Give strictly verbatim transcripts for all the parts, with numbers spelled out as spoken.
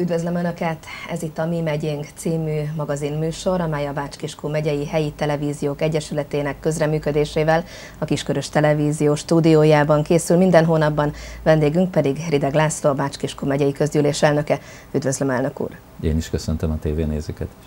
Üdvözlöm Önöket! Ez itt a Mi Megyénk című magazinműsor, amely a Bács-Kiskun megyei helyi televíziók egyesületének közreműködésével a Kiskörös Televízió stúdiójában készül minden hónapban, vendégünk pedig Rideg László, a Bács-Kiskun megyei közgyűlés elnöke. Üdvözlöm, elnök úr! Én is köszöntöm a tévénézőket is.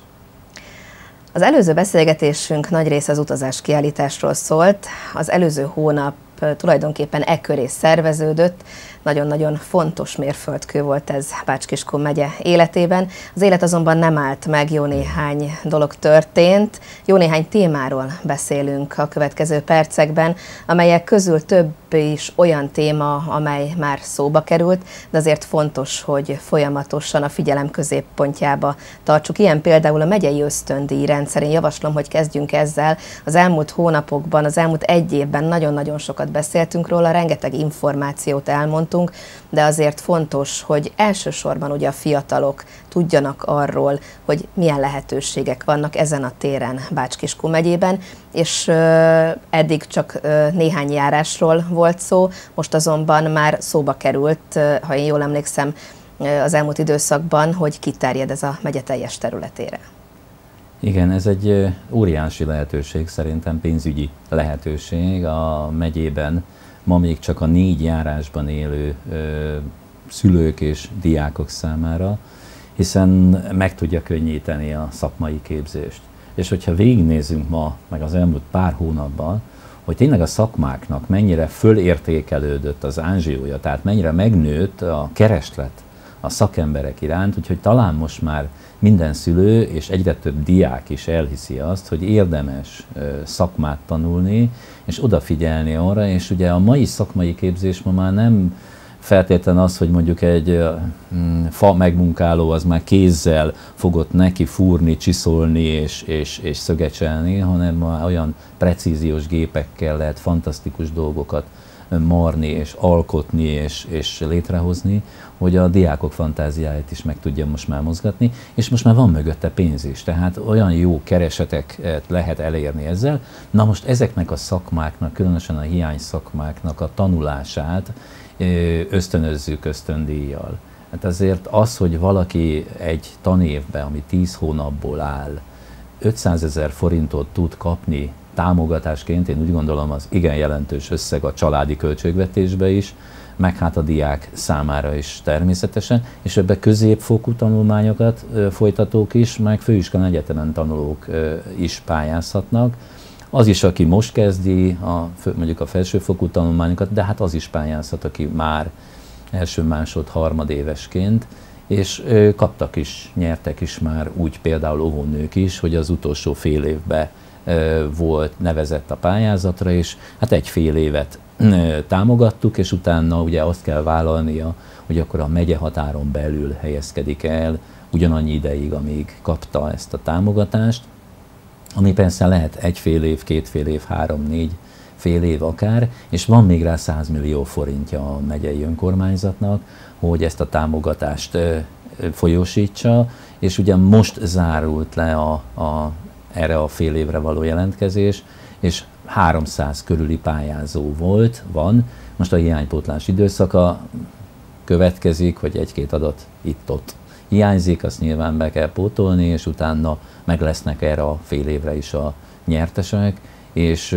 Az előző beszélgetésünk nagy része az utazás kiállításról szólt. Az előző hónap tulajdonképpen e köré szerveződött. Nagyon-nagyon fontos mérföldkő volt ez Bács-Kiskun megye életében. Az élet azonban nem állt meg, jó néhány dolog történt. Jó néhány témáról beszélünk a következő percekben, amelyek közül több is olyan téma, amely már szóba került, de azért fontos, hogy folyamatosan a figyelem középpontjába tartsuk. Ilyen például a megyei ösztöndíj rendszer. Én javaslom, hogy kezdjünk ezzel. Az elmúlt hónapokban, az elmúlt egy évben nagyon-nagyon sokat beszéltünk róla, rengeteg információt elmondtunk, de azért fontos, hogy elsősorban ugye a fiatalok tudjanak arról, hogy milyen lehetőségek vannak ezen a téren Bács-Kiskun megyében, és uh, eddig csak uh, néhány járásról volt szó, most azonban már szóba került, uh, ha én jól emlékszem, uh, az elmúlt időszakban, hogy kiterjed ez a megye teljes területére. Igen, ez egy óriási lehetőség, szerintem pénzügyi lehetőség a megyében. Ma még csak a négy járásban élő ö, szülők és diákok számára, hiszen meg tudja könnyíteni a szakmai képzést. És hogyha végignézzünk ma, meg az elmúlt pár hónapban, hogy tényleg a szakmáknak mennyire fölértékelődött az ázsiója, tehát mennyire megnőtt a kereslet a szakemberek iránt, úgyhogy talán most már minden szülő és egyre több diák is elhiszi azt, hogy érdemes szakmát tanulni, és odafigyelni arra, és ugye a mai szakmai képzés ma már nem feltétlenül az, hogy mondjuk egy mm, fa megmunkáló az már kézzel fogott neki fúrni, csiszolni és, és, és szögecselni, hanem már olyan precíziós gépekkel lehet fantasztikus dolgokat marni és alkotni és, és létrehozni, hogy a diákok fantáziáját is meg tudja most már mozgatni, és most már van mögötte pénz is, tehát olyan jó kereseteket lehet elérni ezzel. Na most ezeknek a szakmáknak, különösen a hiány szakmáknak a tanulását ösztönözzük ösztöndíjjal. Hát azért az, hogy valaki egy tanévbe, ami tíz hónapból áll, ötszázezer forintot tud kapni támogatásként, én úgy gondolom, az igen jelentős összeg a családi költségvetésbe is, meg hát a diák számára is természetesen, és ebbe középfokú tanulmányokat ö, folytatók is, meg főiskolán egyetemen tanulók ö, is pályázhatnak. Az is, aki most kezdi a, mondjuk a felsőfokú tanulmányokat, de hát az is pályázhat, aki már első, másod, harmadévesként, és ö, kaptak is, nyertek is már úgy például óvónők is, hogy az utolsó fél évben ö, volt nevezett a pályázatra, és hát egy fél évet ö, támogattuk, és utána ugye azt kell vállalnia, hogy akkor a megye határon belül helyezkedik el ugyanannyi ideig, amíg kapta ezt a támogatást, ami persze lehet egy fél év, két fél év, három, négy fél év akár, és van még rá száz millió forintja a megyei önkormányzatnak, hogy ezt a támogatást ö, folyósítsa, és ugye most zárult le a, a, erre a fél évre való jelentkezés, és háromszáz körüli pályázó volt, van. Most a hiánypótlás időszaka következik, hogy egy-két adat itt-ott hiányzik, azt nyilván be kell pótolni, és utána meg lesznek erre a fél évre is a nyertesek, és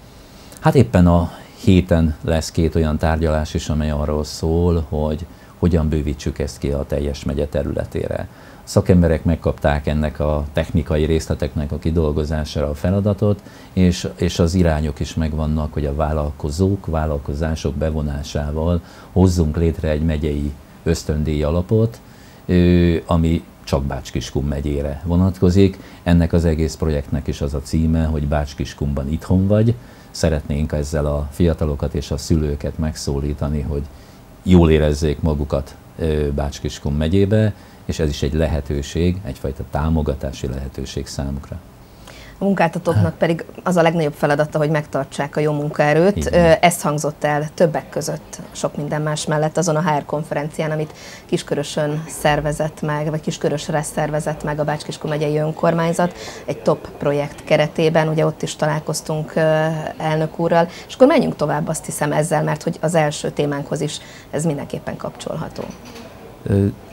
hát éppen a héten lesz két olyan tárgyalás is, amely arról szól, hogy hogyan bővítsük ezt ki a teljes megye területére. A szakemberek megkapták ennek a technikai részleteknek a kidolgozására a feladatot, és, és az irányok is megvannak, hogy a vállalkozók, vállalkozások bevonásával hozzunk létre egy megyei ösztöndíj alapot, ami csak Bács-Kiskun megyére vonatkozik. Ennek az egész projektnek is az a címe, hogy Bács-Kiskunban itthon vagy. Szeretnénk ezzel a fiatalokat és a szülőket megszólítani, hogy jól érezzék magukat Bács-Kiskun megyébe, és ez is egy lehetőség, egyfajta támogatási lehetőség számukra. A munkáltatóknak pedig az a legnagyobb feladata, hogy megtartsák a jó munkaerőt. Igen. Ez hangzott el többek között sok minden más mellett azon a há er konferencián, amit Kiskörösön szervezett meg, vagy Kiskörösre szervezett meg a Bács-Kiskun megyei önkormányzat egy top projekt keretében. Ugye ott is találkoztunk elnök úrral, és akkor menjünk tovább, azt hiszem ezzel, mert hogy az első témánkhoz is ez mindenképpen kapcsolható.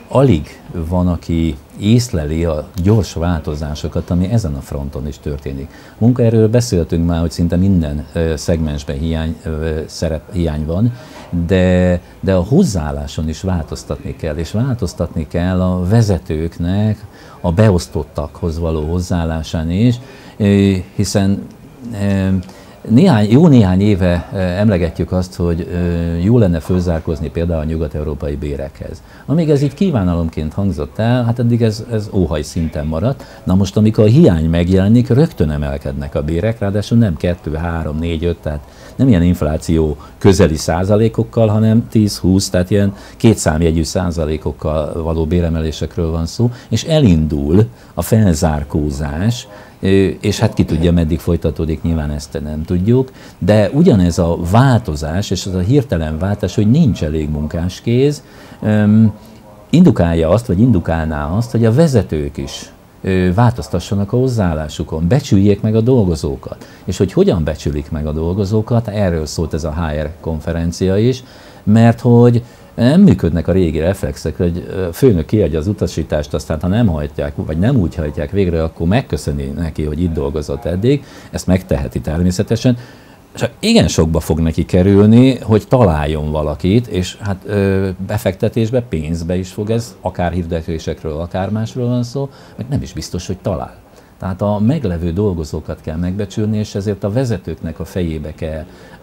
alig van, aki észleli a gyors változásokat, ami ezen a fronton is történik. Munkaerőről beszéltünk már, hogy szinte minden ö, szegmensben hiány, ö, szerep, hiány van, de, de a hozzáálláson is változtatni kell, és változtatni kell a vezetőknek a beosztottakhoz való hozzáállásán is, ö, hiszen ö, Néhány, jó néhány éve emlegetjük azt, hogy jó lenne fölzárkózni például a nyugat-európai bérekhez. Amíg ez így kívánalomként hangzott el, hát eddig ez, ez óhaj szinten maradt. Na most, amikor a hiány megjelenik, rögtön emelkednek a bérek, ráadásul nem kettő, három, négy, öt, tehát nem ilyen infláció közeli százalékokkal, hanem tíz-húsz, tehát ilyen kétszámjegyű százalékokkal való béremelésekről van szó, és elindul a felzárkózás, és hát ki tudja, meddig folytatódik, nyilván ezt nem tudjuk, de ugyanez a változás, és az a hirtelen váltás, hogy nincs elég munkáskéz, indukálja azt, vagy indukálná azt, hogy a vezetők is változtassanak a hozzáállásukon, becsüljék meg a dolgozókat. És hogy hogyan becsülik meg a dolgozókat, erről szólt ez a há er konferencia is, mert hogy nem működnek a régi reflexek, hogy a főnök kiadja az utasítást, aztán ha nem hajtják, vagy nem úgy hajtják végre, akkor megköszöni neki, hogy itt dolgozott eddig, ezt megteheti természetesen, csak igen sokba fog neki kerülni, hogy találjon valakit, és hát ö, befektetésbe, pénzbe is fog ez, akár hirdetésekről, akár másról van szó, meg nem is biztos, hogy talál. Tehát a meglevő dolgozókat kell megbecsülni, és ezért a vezetőknek a fejébe kell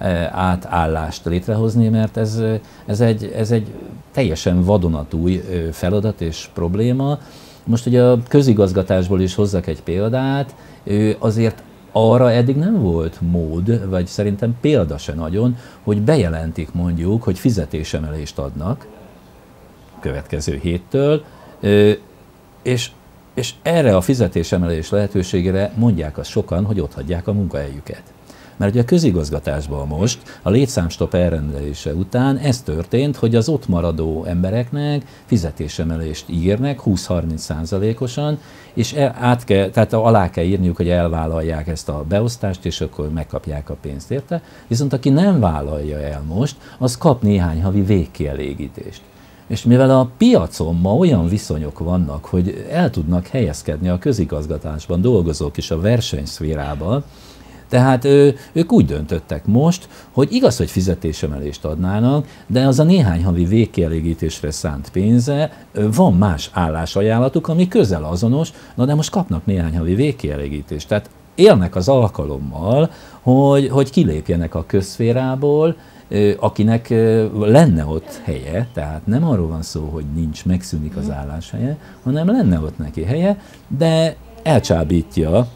átállást létrehozni, mert ez, ez, egy, ez egy teljesen vadonatúj feladat és probléma. Most ugye a közigazgatásból is hozzak egy példát, azért arra eddig nem volt mód, vagy szerintem példa se nagyon, hogy bejelentik mondjuk, hogy fizetésemelést adnak következő héttől, és És erre a fizetésemelés lehetőségére mondják azt sokan, hogy otthagyják a munkahelyüket. Mert ugye a közigazgatásban most, a létszámstop elrendelése után ez történt, hogy az ott maradó embereknek fizetésemelést ígérnek húsz-harminc százalékosan, és el, át kell, tehát alá kell írniuk, hogy elvállalják ezt a beosztást, és akkor megkapják a pénzt érte. Viszont aki nem vállalja el most, az kap néhány havi végkielégítést. És mivel a piacon ma olyan viszonyok vannak, hogy el tudnak helyezkedni a közigazgatásban dolgozók is a versenyszférában, tehát ő, ők úgy döntöttek most, hogy igaz, hogy fizetésemelést adnának, de az a néhány havi végkielégítésre szánt pénze, van más állásajánlatuk, ami közel azonos, na de most kapnak néhány havi végkielégítést. Tehát élnek az alkalommal, hogy, hogy kilépjenek a közszférából, akinek lenne ott helye, tehát nem arról van szó, hogy nincs, megszűnik az álláshelye, hanem lenne ott neki helye, de elcsábítja,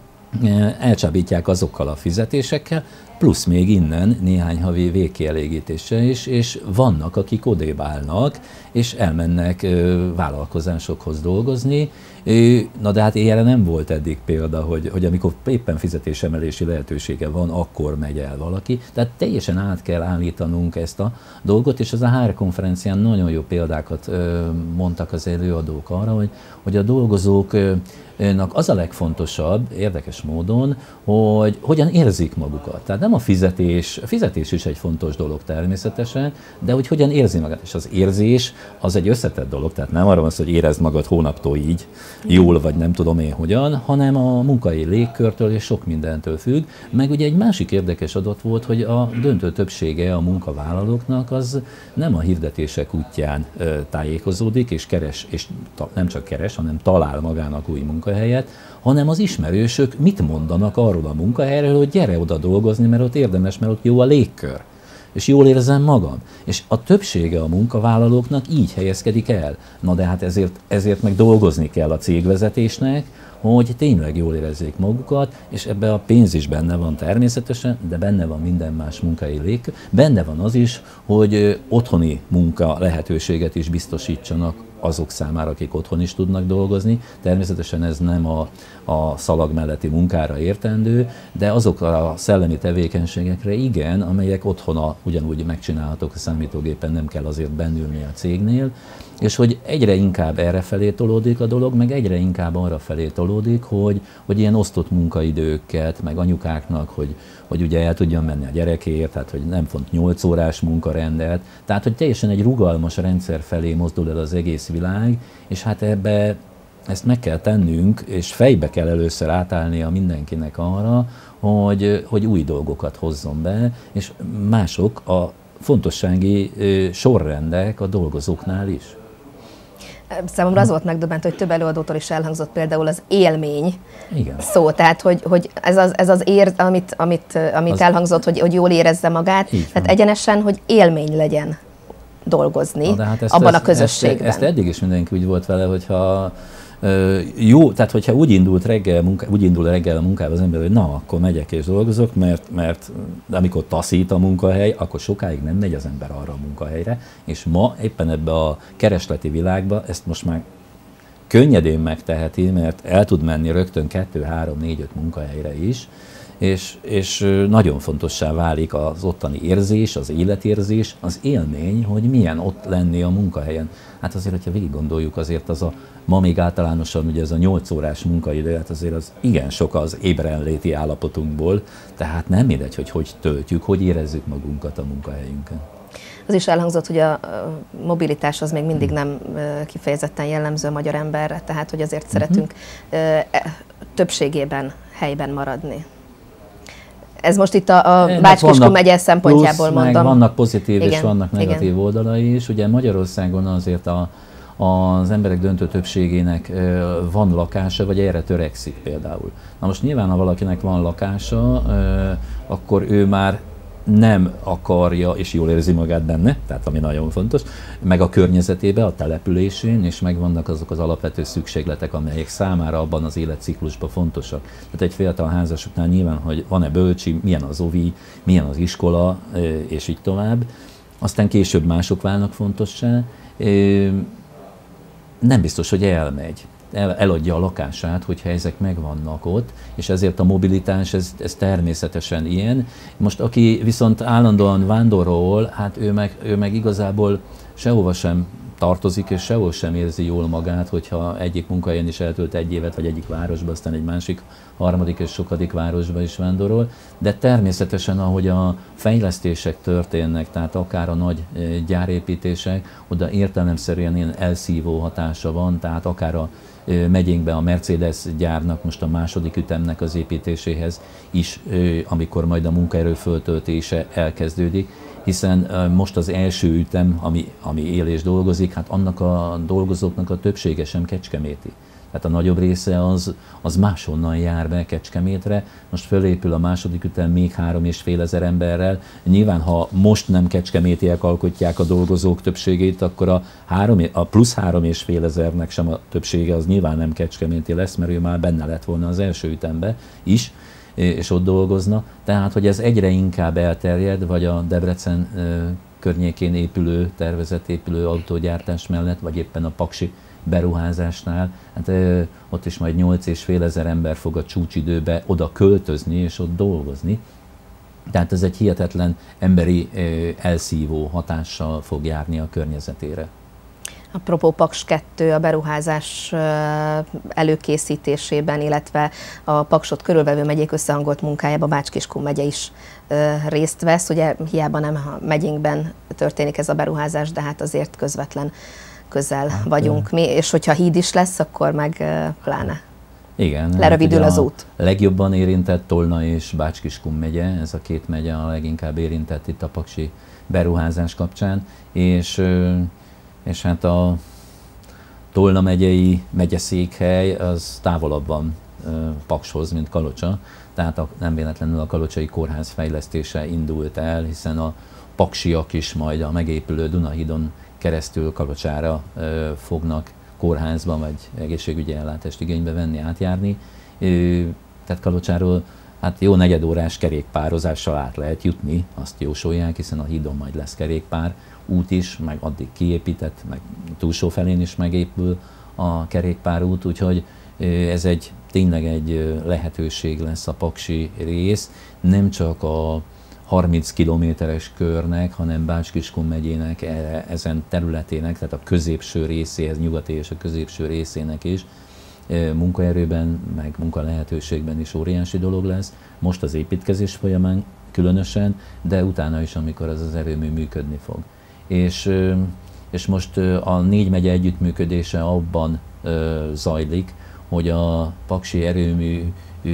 elcsábítják azokkal a fizetésekkel, plusz még innen néhány havi végkielégítése is, és vannak, akik odébb állnak, és elmennek vállalkozásokhoz dolgozni. Na de hát ilyenre nem volt eddig példa, hogy, hogy amikor éppen fizetésemelési lehetősége van, akkor megy el valaki. Tehát teljesen át kell állítanunk ezt a dolgot, és az a há er konferencián nagyon jó példákat mondtak az előadók arra, hogy, hogy a dolgozóknak az a legfontosabb, érdekes módon, hogy hogyan érzik magukat. Tehát nem a fizetés, a fizetés is egy fontos dolog természetesen, de hogy hogyan érzi magát. És az érzés az egy összetett dolog, tehát nem arra van szó, hogy érezd magad hónaptól így, jól vagy nem tudom én hogyan, hanem a munkai légkörtől és sok mindentől függ. Meg ugye egy másik érdekes adat volt, hogy a döntő többsége a munkavállalóknak az nem a hirdetések útján tájékozódik, és keres, és nem csak keres, hanem talál magának új munkahelyet, hanem az ismerősök mit mondanak arról a munkahelyről, hogy gyere oda dolgozni, mert ott érdemes, mert ott jó a légkör. És jól érzem magam. És a többsége a munkavállalóknak így helyezkedik el. Na de hát ezért, ezért meg dolgozni kell a cégvezetésnek, hogy tényleg jól érezzék magukat, és ebbe a pénz is benne van természetesen, de benne van minden más munkai légkör. Benne van az is, hogy otthoni munka lehetőséget is biztosítsanak azok számára, akik otthon is tudnak dolgozni. Természetesen ez nem a, a szalag melletti munkára értendő, de azok a szellemi tevékenységekre igen, amelyek otthon ugyanúgy megcsinálhatók a számítógépen, nem kell azért bennülni a cégnél, és hogy egyre inkább errefelé tolódik a dolog, meg egyre inkább arra felé tolódik, tolódik, hogy, hogy ilyen osztott munkaidőket, meg anyukáknak, hogy, hogy ugye el tudjon menni a gyerekért, tehát hogy nem font nyolc órás munkarendet, tehát hogy teljesen egy rugalmas rendszer felé mozdul el az egész világ, és hát ebbe ezt meg kell tennünk, és fejbe kell először átállnia mindenkinek arra, hogy, hogy új dolgokat hozzon be, és mások a fontossági sorrendek a dolgozóknál is. Számomra az volt megdöbbentő, hogy több előadótól is elhangzott például az élmény Igen. szó, tehát hogy, hogy ez az, ez az ér, amit, amit, amit az elhangzott, hogy, hogy jól érezze magát, tehát egyenesen, hogy élmény legyen dolgozni hát ezt, abban ezt, a közösségben. Ezt, ezt eddig is mindenki úgy volt vele, hogyha jó, tehát hogyha úgy indult reggel, munka, úgy indul reggel a munkába az ember, hogy na, akkor megyek és dolgozok, mert, mert amikor taszít a munkahely, akkor sokáig nem megy az ember arra a munkahelyre, és ma éppen ebbe a keresleti világba ezt most már könnyedén megteheti, mert el tud menni rögtön kettő, három, négy, öt munkahelyre is, és, és nagyon fontossá válik az ottani érzés, az életérzés, az élmény, hogy milyen ott lenni a munkahelyen. Hát azért, hogyha végig gondoljuk, azért az a ma még általánosan ugye ez a nyolc órás munkaidő, hát azért az igen sok az ébrenléti állapotunkból, tehát nem mindegy, hogy hogy töltjük, hogy érezzük magunkat a munkahelyünkön. Az is elhangzott, hogy a mobilitás az még mindig nem kifejezetten jellemző a magyar emberre, tehát hogy azért uh-huh. szeretünk többségében helyben maradni. Ez most itt a, a Bács-Kiskun megye szempontjából plusz, mondom. Vannak pozitív igen, és vannak negatív igen. oldalai is. Ugye Magyarországon azért a, az emberek döntő többségének van lakása, vagy erre törekszik például. Na most nyilván, ha valakinek van lakása, akkor ő már nem akarja, és jól érzi magát benne, tehát ami nagyon fontos, meg a környezetében, a településén, és megvannak azok az alapvető szükségletek, amelyek számára abban az életciklusban fontosak. Tehát egy fiatal házasoknál nyilván, hogy van-e bölcsi, milyen az ovi, milyen az iskola, és így tovább. Aztán később mások válnak fontossá. Nem biztos, hogy elmegy. El, eladja a lakását, hogyha ezek megvannak ott, és ezért a mobilitás, ez, ez természetesen ilyen. Most aki viszont állandóan vándorol, hát ő meg, ő meg igazából sehova sem tartozik, és sehol sem érzi jól magát, hogyha egyik munkahelyen is eltölt egy évet, vagy egyik városba, aztán egy másik, harmadik és sokadik városba is vándorol. De természetesen, ahogy a fejlesztések történnek, tehát akár a nagy gyárépítések, oda értelemszerűen ilyen elszívó hatása van, tehát akár a megyénkben a Mercedes gyárnak most a második ütemnek az építéséhez is, amikor majd a munkaerő föltöltése elkezdődik, hiszen most az első ütem, ami, ami él és dolgozik, hát annak a dolgozóknak a többsége sem kecskeméti. Tehát a nagyobb része az, az máshonnan jár be Kecskemétre, most fölépül a második ütem még három és fél ezer emberrel. Nyilván, ha most nem kecskemétiek alkotják a dolgozók többségét, akkor a, három, a plusz három és fél ezernek sem a többsége az nyilván nem kecskeméti lesz, mert ő már benne lett volna az első ütembe is, és ott dolgozna. Tehát, hogy ez egyre inkább elterjed, vagy a Debrecen környékén épülő, tervezett épülő autógyártás mellett, vagy éppen a paksi beruházásnál, hát ö, ott is majd nyolc és fél ezer ember fog a csúcsidőbe oda költözni és ott dolgozni. Tehát ez egy hihetetlen emberi ö, elszívó hatással fog járni a környezetére. Apropó Paks kettő, a beruházás előkészítésében, illetve a Paksot körülvevő megyék összehangolt munkájában Bács-Kiskun megye is részt vesz. Ugye hiába nem a megyénkben történik ez a beruházás, de hát azért közvetlen közel hát, vagyunk mi, és hogyha híd is lesz, akkor meg pláne. Igen. Lerövidül hát az út. A legjobban érintett Tolna és Bács-Kiskun megye, ez a két megye a leginkább érintett itt a paksi beruházás kapcsán, és, és hát a Tolna megyei megyeszékhely az távolabb van Pakshoz, mint Kalocsa, tehát a, nem véletlenül a kalocsai kórház fejlesztése indult el, hiszen a paksiak is majd a megépülő Dunahídon keresztül Kalocsára ö, fognak kórházban vagy egészségügyi ellátást igénybe venni, átjárni. Ö, tehát Kalocsáról hát jó negyedórás kerékpározással át lehet jutni, azt jósolják, hiszen a hídon majd lesz kerékpár út is, meg addig kiépített, meg túlsó felén is megépül a kerékpárút, úgyhogy ö, ez egy tényleg egy lehetőség lesz a paksi rész, nem csak a harminc kilométeres körnek, hanem Bács-Kiskun megyének ezen területének, tehát a középső részéhez, nyugati és a középső részének is munkaerőben, meg munkalehetőségben is óriási dolog lesz. Most az építkezés folyamán különösen, de utána is, amikor ez az erőmű működni fog. És, és most a négy megye együttműködése abban zajlik, hogy a paksi erőmű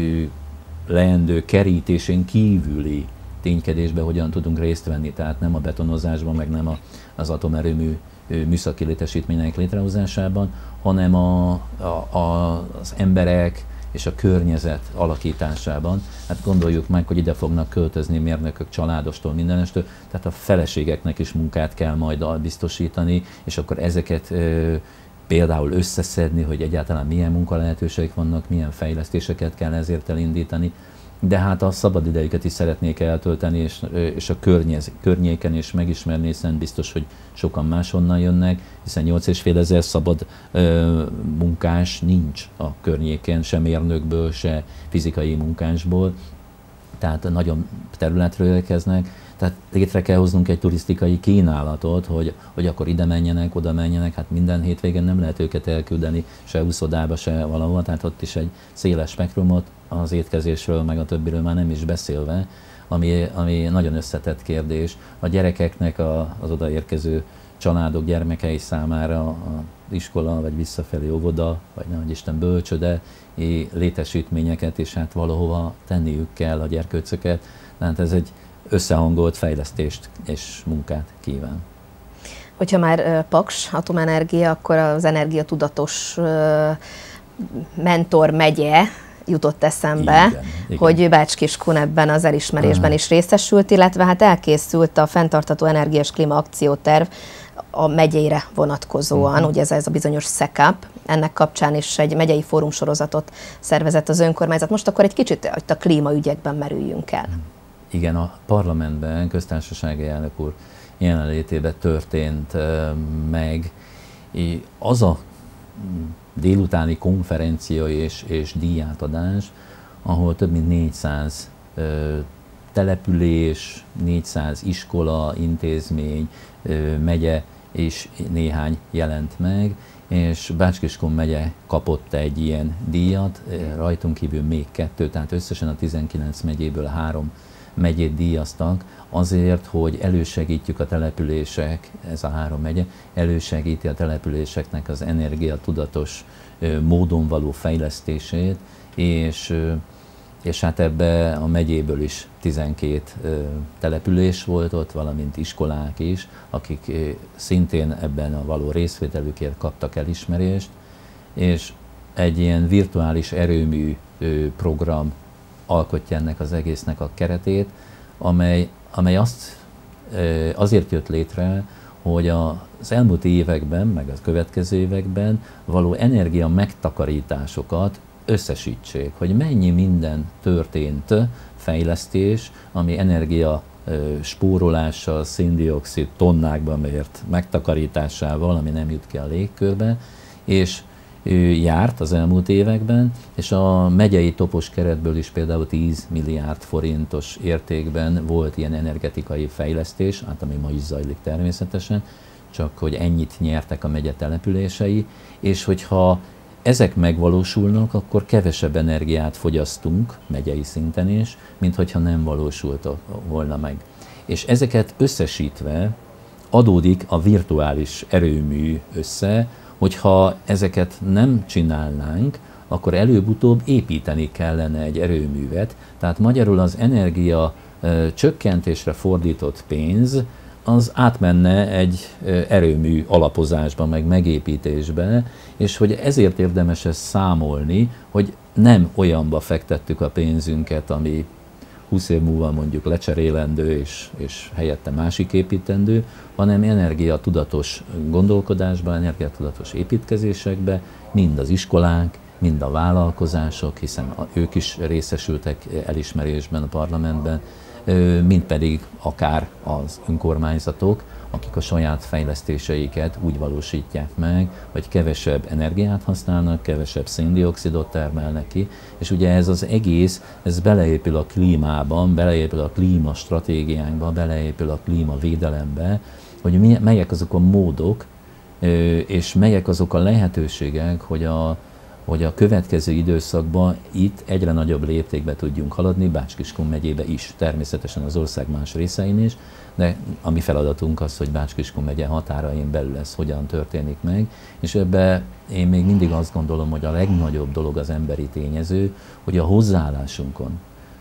leendő kerítésén kívüli ténykedésbe hogyan tudunk részt venni, tehát nem a betonozásban, meg nem a, az atomerőmű műszaki létesítmények létrehozásában, hanem a, a, a, az emberek és a környezet alakításában. Hát gondoljuk meg, hogy ide fognak költözni mérnökök családostól, mindenestől, tehát a feleségeknek is munkát kell majd biztosítani, és akkor ezeket ö, például összeszedni, hogy egyáltalán milyen munkalehetőségek vannak, milyen fejlesztéseket kell ezért elindítani. De hát a szabadidejüket is szeretnék eltölteni, és, és a környez, környéken is megismerni, hiszen biztos, hogy sokan máshonnan jönnek, hiszen nyolc és fél ezer szabad ö, munkás nincs a környéken, se mérnökből, se fizikai munkásból, tehát nagyon területről érkeznek. Tehát létre kell hoznunk egy turisztikai kínálatot, hogy, hogy akkor ide menjenek, oda menjenek, hát minden hétvégén nem lehet őket elküldeni se úszodába, se valahova, tehát ott is egy széles spektrumot, az étkezésről, meg a többiről már nem is beszélve, ami, ami nagyon összetett kérdés. A gyerekeknek, a, az odaérkező családok gyermekei számára az iskola, vagy visszafelé óvoda, vagy nehogy Isten bölcsöde létesítményeket, és hát valahova tenniük kell a gyerkőcöket. Tehát ez egy összehangolt fejlesztést és munkát kíván. Hogyha már Paks atomenergia, akkor az energiatudatos mentor megye jutott eszembe, igen, igen. hogy Bács-Kiskun ebben az elismerésben is részesült, illetve hát elkészült a Fenntartható Energia és Klíma Akcióterv a megyére vonatkozóan, uh-huh. ugye ez, ez a bizonyos szekáp, ennek kapcsán is egy megyei fórumsorozatot szervezett az önkormányzat. Most akkor egy kicsit a klímaügyekben merüljünk el. Igen, a parlamentben, köztársasági elnök úr jelenlétében történt uh, meg az a délutáni konferencia és, és díjátadás, ahol több mint négyszáz uh, település, négyszáz iskola, intézmény, uh, megye és néhány jelent meg, és Bács-Kiskun megye kapott egy ilyen díjat, rajtunk kívül még kettő, tehát összesen a tizenkilenc megyéből három megyét díjaztak azért, hogy elősegítjük a települések, ez a három megye, elősegíti a településeknek az energiatudatos módon való fejlesztését, és, és hát ebbe a megyéből is tizenkét település volt ott, valamint iskolák is, akik szintén ebben a való részvételükért kaptak elismerést, és egy ilyen virtuális erőmű program alkotja ennek az egésznek a keretét, amely, amely azt, azért jött létre, hogy az elmúlt években, meg az következő években való energia megtakarításokat összesítsék, hogy mennyi minden történt fejlesztés, ami energia spórolással, szén-dioxid tonnákban mért megtakarításával, ami nem jut ki a légkörbe, és járt az elmúlt években, és a megyei topos keretből is például tíz milliárd forintos értékben volt ilyen energetikai fejlesztés, hát ami ma is zajlik természetesen, csak hogy ennyit nyertek a megye települései, és hogyha ezek megvalósulnak, akkor kevesebb energiát fogyasztunk megyei szinten is, mint hogyha nem valósult volna meg. És ezeket összesítve adódik a virtuális erőmű össze, hogyha ezeket nem csinálnánk, akkor előbb-utóbb építeni kellene egy erőművet. Tehát magyarul az energia ö, csökkentésre fordított pénz, az átmenne egy ö, erőmű alapozásba, meg megépítésbe, és hogy ezért érdemes ezt számolni, hogy nem olyanba fektettük a pénzünket, ami húsz év múlva mondjuk lecserélendő, és, és helyette másik építendő, hanem energiatudatos gondolkodásba, energiatudatos építkezésekbe, mind az iskolák, mind a vállalkozások, hiszen ők is részesültek elismerésben a parlamentben, mind pedig akár az önkormányzatok, akik a saját fejlesztéseiket úgy valósítják meg, hogy kevesebb energiát használnak, kevesebb szén-dioxidot termelnek ki, és ugye ez az egész, ez beleépül a klímában, beleépül a klímastratégiánkba, beleépül a klímavédelembe, hogy melyek azok a módok, és melyek azok a lehetőségek, hogy a, hogy a következő időszakban itt egyre nagyobb léptékbe tudjunk haladni, Bács-Kiskun megyébe is, természetesen az ország más részein is, de a mi feladatunk az, hogy Bács-Kiskun megye határain belül ez hogyan történik meg, és ebbe én még mindig azt gondolom, hogy a legnagyobb dolog az emberi tényező, hogy a hozzáállásunkon,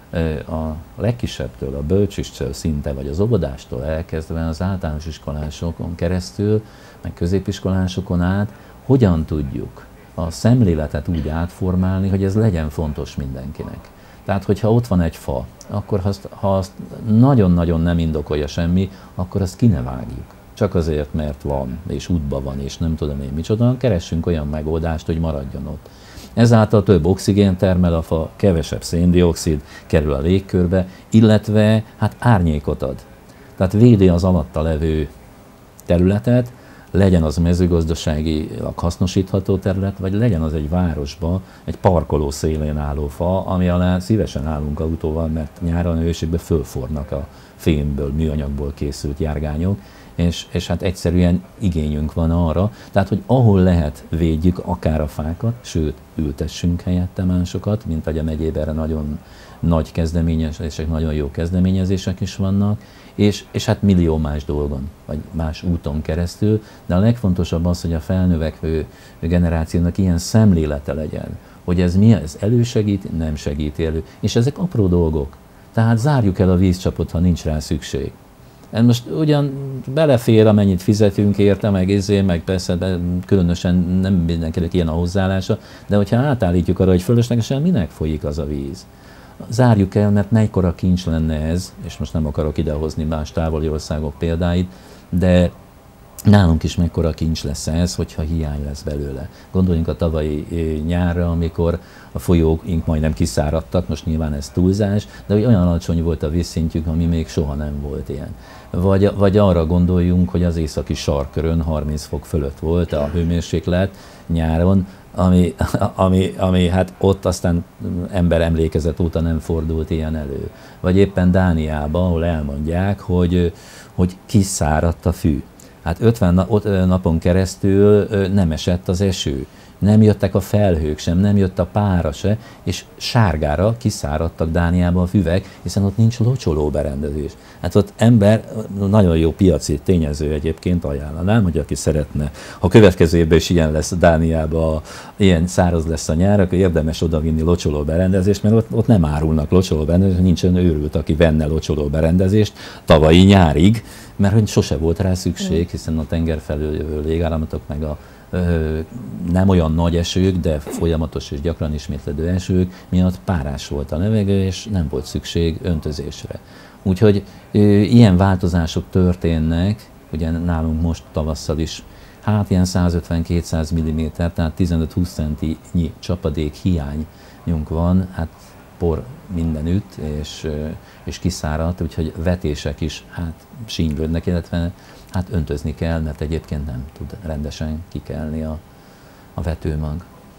a legkisebbtől, a bölcsistől szinte, vagy az óvodástól elkezdve az általános iskolásokon keresztül, meg középiskolásokon át, hogyan tudjuk a szemléletet úgy átformálni, hogy ez legyen fontos mindenkinek. Tehát, hogyha ott van egy fa, akkor azt, ha azt nagyon-nagyon nem indokolja semmi, akkor azt ki ne vágjuk. Csak azért, mert van, és útban van, és nem tudom én micsoda, keressünk olyan megoldást, hogy maradjon ott. Ezáltal több oxigén termel a fa, kevesebb széndioxid kerül a légkörbe, illetve hát árnyékot ad. Tehát védi az alatta levő területet, legyen az mezőgazdaságilag hasznosítható terület, vagy legyen az egy városba, egy parkoló szélén álló fa, ami alá szívesen állunk autóval, mert nyáron a hőségben fölfornak a fémből, műanyagból készült járgányok, és, és hát egyszerűen igényünk van arra, tehát hogy ahol lehet, védjük akár a fákat, sőt, ültessünk helyette másokat, mint ahogy a megyében erre nagyon nagy kezdeményezések, nagyon jó kezdeményezések is vannak, és, és hát millió más dolgon, vagy más úton keresztül, de a legfontosabb az, hogy a felnövekvő generációnak ilyen szemlélete legyen, hogy ez mi, ez elősegít, nem segíti elő, és ezek apró dolgok. Tehát zárjuk el a vízcsapot, ha nincs rá szükség. Most ugyan belefér, amennyit fizetünk érte, meg izé, meg persze de különösen nem mindenkinek ilyen a hozzáállása, de hogyha átállítjuk arra, hogy fölöslegesen minek folyik az a víz. Zárjuk el, mert mekkora kincs lenne ez, és most nem akarok idehozni más távoli országok példáit, de nálunk is mekkora kincs lesz ez, hogyha hiány lesz belőle. Gondoljunk a tavalyi nyárra, amikor a folyóink majdnem kiszáradtak, most nyilván ez túlzás, de hogy olyan alacsony volt a vízszintjük, ami még soha nem volt ilyen. Vagy, vagy arra gondoljunk, hogy az északi sarkkörön harminc fok fölött volt a hőmérséklet nyáron, ami, ami, ami hát ott aztán ember emlékezet óta nem fordult ilyen elő. Vagy éppen Dániában, ahol elmondják, hogy, hogy kiszáradt a fű. Hát ötven napon keresztül nem esett az eső, nem jöttek a felhők sem, nem jött a pára se, és sárgára kiszáradtak Dániában a füvek, hiszen ott nincs locsoló berendezés. Hát ott ember, nagyon jó piaci tényező egyébként ajánlanám, hogy aki szeretne, ha következő évben is ilyen lesz Dániában, ilyen száraz lesz a nyár, akkor érdemes odavinni locsoló berendezést, mert ott, ott nem árulnak locsoló berendezést, nincsen őrült, aki venne locsoló berendezést tavalyi nyárig, mert hogy sose volt rá szükség, hiszen a tenger felől jövő légáramlatok meg a ö, nem olyan nagy esők, de folyamatos és gyakran ismétlődő esők miatt párás volt a levegő, és nem volt szükség öntözésre. Úgyhogy ö, ilyen változások történnek, ugye nálunk most tavasszal is, hát ilyen százötven-kétszáz milliméter, tehát tizenöt-húsz centinyi csapadék hiányunk van, hát por mindenütt, és, és kiszáradt, úgyhogy vetések is hát sínylődnek, illetve hát öntözni kell, mert egyébként nem tud rendesen kikelni a, a vetőmag.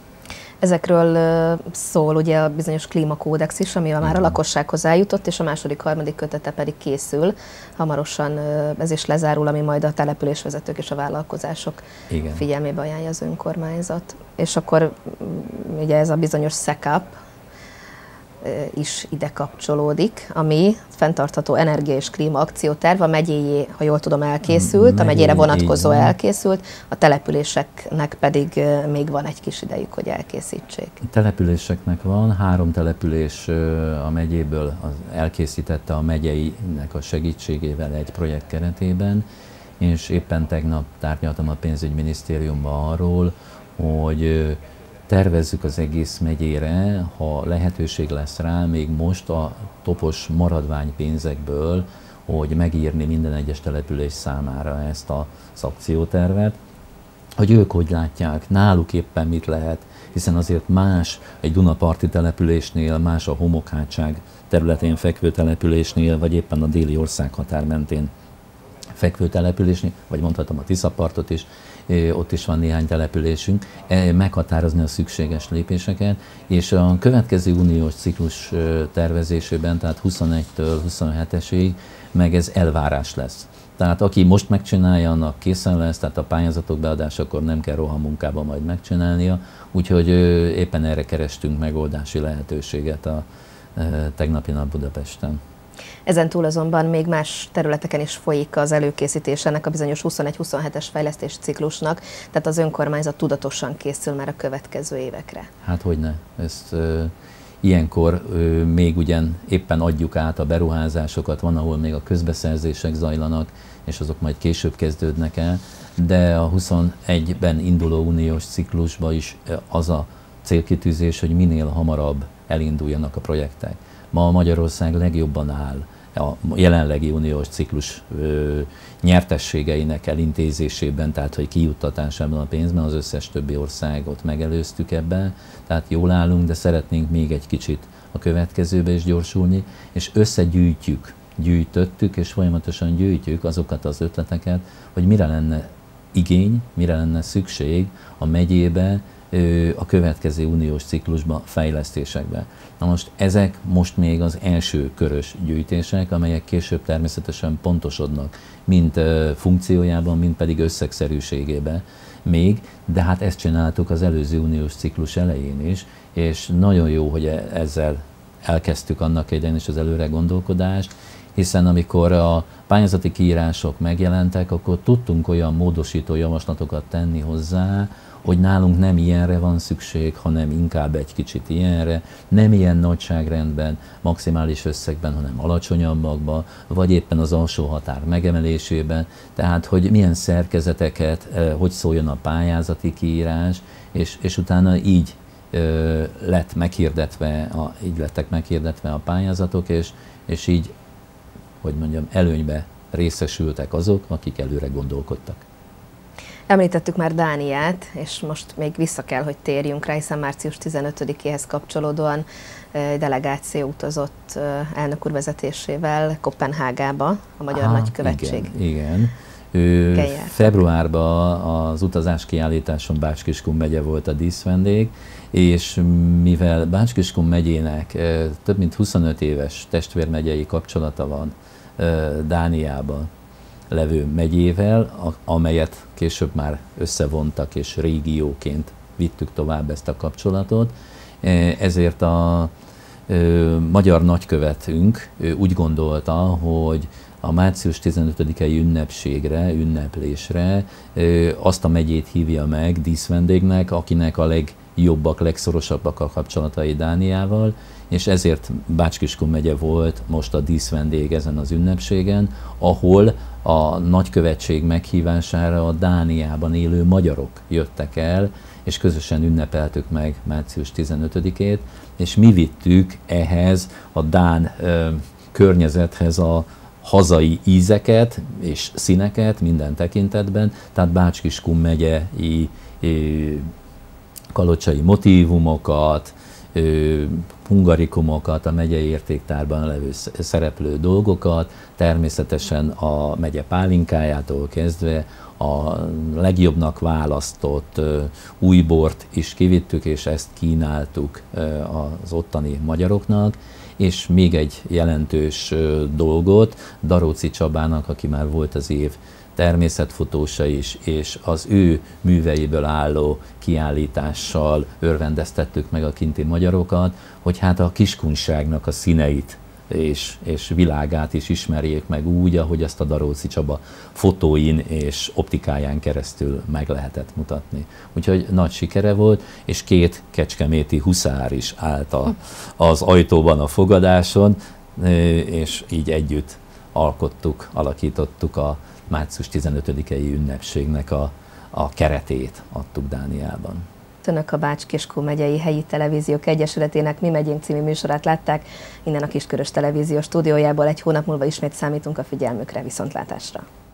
Ezekről szól ugye a bizonyos klímakódex is, ami már a lakossághoz eljutott, és a második, harmadik kötete pedig készül. Hamarosan ez is lezárul, ami majd a településvezetők és a vállalkozások Igen. figyelmébe ajánlja az önkormányzat. És akkor ugye ez a bizonyos SZEKAP is ide kapcsolódik, ami fenntartható energia és klíma akcióterv, a megyéjé, ha jól tudom, elkészült, a megyére vonatkozó elkészült, a településeknek pedig még van egy kis idejük, hogy elkészítsék. A településeknek van, három település a megyéből elkészítette a megyeinek a segítségével egy projekt keretében, és éppen tegnap tárgyaltam a pénzügyminisztériumban arról, hogy tervezzük az egész megyére, ha lehetőség lesz rá, még most a topos maradványpénzekből, hogy megírni minden egyes település számára ezt az akciótervet, hogy ők hogy látják, náluk éppen mit lehet, hiszen azért más egy dunaparti településnél, más a homokhátság területén fekvő településnél, vagy éppen a déli országhatár mentén fekvő településnél, vagy mondhatom a Tiszapartot is, ott is van néhány településünk, meghatározni a szükséges lépéseket, és a következő uniós ciklus tervezésében, tehát huszonegytől huszonhetesig, meg ez elvárás lesz. Tehát aki most megcsinálja, annak készen lesz, tehát a pályázatok beadásakor nem kell rohamunkában majd megcsinálnia, úgyhogy éppen erre kerestünk megoldási lehetőséget a tegnapi nap Budapesten. Ezen túl azonban még más területeken is folyik az előkészítés ennek a bizonyos huszonegy-huszonhetes fejlesztési ciklusnak, tehát az önkormányzat tudatosan készül már a következő évekre. Hát hogyne, ezt ö, ilyenkor ö, még ugyan éppen adjuk át a beruházásokat, van, ahol még a közbeszerzések zajlanak, és azok majd később kezdődnek el, de a huszonegyben induló uniós ciklusban is az a célkitűzés, hogy minél hamarabb elinduljanak a projektek. Ma Magyarország legjobban áll a jelenlegi uniós ciklus ö, nyertességeinek elintézésében, tehát hogy kijuttatásában a pénzben, az összes többi országot megelőztük ebben, tehát jól állunk, de szeretnénk még egy kicsit a következőbe is gyorsulni, és összegyűjtjük, gyűjtöttük, és folyamatosan gyűjtjük azokat az ötleteket, hogy mire lenne igény, mire lenne szükség a megyébe, a következő uniós ciklusba, fejlesztésekbe. Na most ezek most még az első körös gyűjtések, amelyek később természetesen pontosodnak, mind funkciójában, mind pedig összegszerűségében még, de hát ezt csináltuk az előző uniós ciklus elején is, és nagyon jó, hogy ezzel elkezdtük annak idején is az előre gondolkodást, hiszen amikor a pályázati kiírások megjelentek, akkor tudtunk olyan módosító javaslatokat tenni hozzá, hogy nálunk nem ilyenre van szükség, hanem inkább egy kicsit ilyenre, nem ilyen nagyságrendben, maximális összegben, hanem alacsonyabbakban, vagy éppen az alsó határ megemelésében, tehát hogy milyen szerkezeteket, hogy szóljon a pályázati kiírás, és, és utána így lett meghirdetve, a, így lettek meghirdetve a pályázatok, és, és így, hogy mondjam, előnybe részesültek azok, akik előre gondolkodtak. Említettük már Dániát, és most még vissza kell, hogy térjünk rá, hiszen március tizenötödikéhez kapcsolódóan delegáció utazott elnök úr vezetésével Koppenhágába, a Magyar Aha, Nagykövetség. Igen, igen. Ő februárban az utazás kiállításon Bács-Kiskun megye volt a díszvendég, és mivel Bács-Kiskun megyének több mint huszonöt éves testvérmegyei kapcsolata van Dániában levő megyével, amelyet később már összevontak, és régióként vittük tovább ezt a kapcsolatot, ezért a magyar nagykövetünk úgy gondolta, hogy a március tizenötödikei ünnepségre, ünneplésre azt a megyét hívja meg díszvendégnek, akinek a legjobbak, legszorosabbak a kapcsolatai Dániával, és ezért Bács-Kiskun megye volt most a díszvendég ezen az ünnepségen, ahol a nagykövetség meghívására a Dániában élő magyarok jöttek el, és közösen ünnepeltük meg március tizenötödikét, és mi vittük ehhez a dán ö, környezethez a hazai ízeket és színeket minden tekintetben, tehát Bács-Kiskun megyei kalocsai motívumokat, hungarikumokat, a megyei értéktárban levő szereplő dolgokat, természetesen a megye pálinkájától kezdve a legjobbnak választott új bort is kivittük, és ezt kínáltuk az ottani magyaroknak, és még egy jelentős dolgot Daróczi Csabának, aki már volt az év természetfotósa is, és az ő műveiből álló kiállítással örvendeztettük meg a kinti magyarokat, hogy hát a kiskunságnak a színeit és, és világát is ismerjék meg úgy, ahogy azt a Daróczi Csaba fotóin és optikáján keresztül meg lehetett mutatni. Úgyhogy nagy sikere volt, és két kecskeméti huszár is állt a, az ajtóban a fogadáson, és így együtt alkottuk, alakítottuk a március tizenötödikei ünnepségnek a, a keretét, adtuk Dániában. Önök a Bács-Kiskun megyei helyi televíziók egyesületének Mi megyénk című műsorát látták. Innen a Kiskörös televízió stúdiójából egy hónap múlva ismét számítunk a figyelmükre, viszontlátásra.